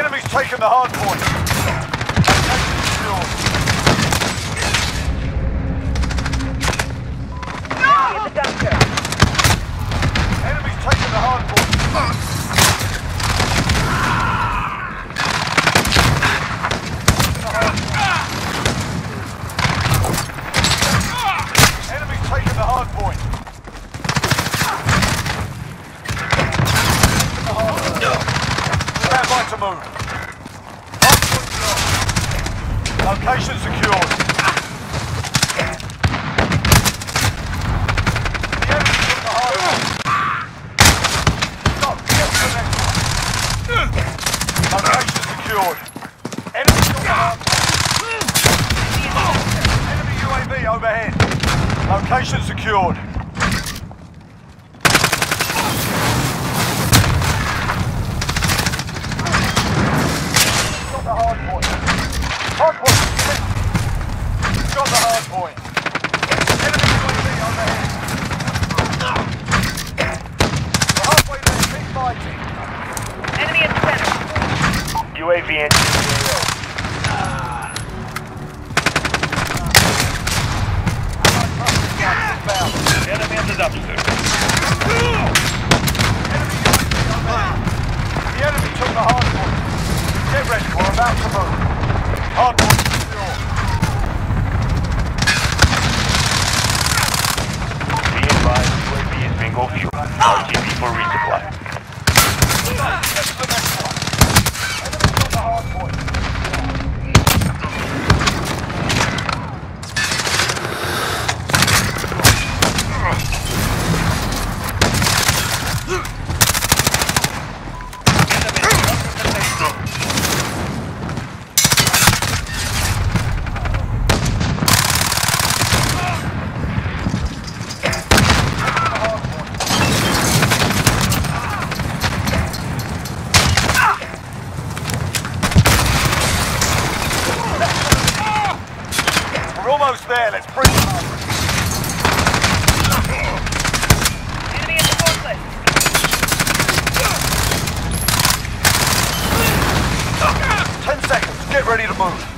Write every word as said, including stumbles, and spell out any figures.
Enemy's taken the hard point. In the dumpster. Enemy's taken the hard point. Enemy's taken the hard point. Stand by to move. Hard point locked. Location secured. The enemy took the hard point. Stop. Get to the next one. Location secured. Enemy took the hard point. Enemy U A V overhead. Location secured. Got the hard point. Hard point. Got the hard point. Enemy U A V overhead. We're halfway there. Keep fighting. Enemy in the center. U A V entering the A O. Enemy in the dumpster. The enemy took the hard point. Get ready, we're about to move. Hard point secure. Be advised, U A V is bingo fuel. R T B for resupply. Get to the next one. Enemy took the hard point. We're almost there, let's bring it up. Enemy in the forklift. Ten seconds, get ready to move.